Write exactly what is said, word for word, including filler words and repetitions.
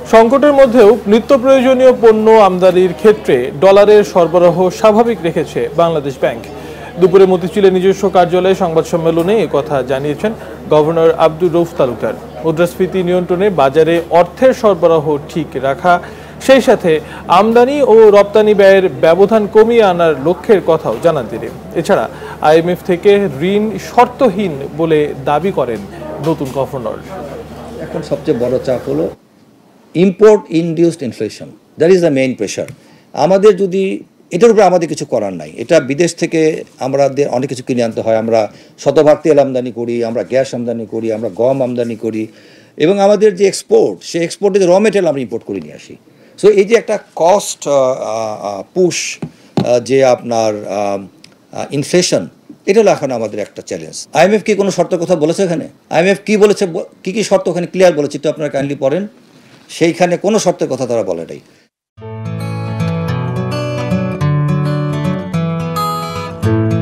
সংকটের মধ্যেও নিত্য প্রয়োজনীয় পণ্য আমদানির ক্ষেত্রে ডলারের সরবরাহ স্বাভাবিক রেখেছে বাংলাদেশ ব্যাংক। দুপুরে মতিঝিলে নিজস্ব কার্যালয়ে সংবাদ সম্মেলনে একথা জানিয়েছেন গভর্নর আব্দুর রউফ তালুকদার। মুদ্রাস্ফীতি নিয়ন্ত্রণে বাজারে অর্থের সরবরাহ ঠিক রাখা, সেই সাথে আমদানি ও রপ্তানি ব্যয়ের ব্যবধান কমিয়ে আনার লক্ষ্যের কথাও জানান তিনি। এছাড়া আইএমএফ থেকে ঋণ শর্তহীন বলে দাবি করেন নতুন গভর্নর। এখন সবচেয়ে বড় চাপ হলো import induced inflation, that is the main pressure. আমাদের যদি এটার উপরে আমাদের কিছু করার নাই, এটা বিদেশ থেকে আমরা অনেক কিছু কিনে আনতে হয়। আমরা শতভাগ তেল আমদানি করি, আমরা গ্যাস আমদানি করি, আমরা গম আমদানি করি, এবং আমাদের যে এক্সপোর্ট, সেই এক্সপোর্টে যে র মেটেরিয়াল আমরা ইম্পোর্ট করে নিয়ে আসি। সো এই যে একটা কস্ট পুশ, যে আপনার ইনফ্লেশন, এটা হলো এখন আমাদের একটা চ্যালেঞ্জ। আইএমএফ কি কোনো শর্তের কথা বলেছে? এখানে আইএমএফ কি বলেছে, কী কী শর্ত ওখানে ক্লিয়ার বলেছে, একটু আপনারা কাইন্ডলি পড়েন। সেইখানে কোনো শর্তের কথা তারা বলে নাই।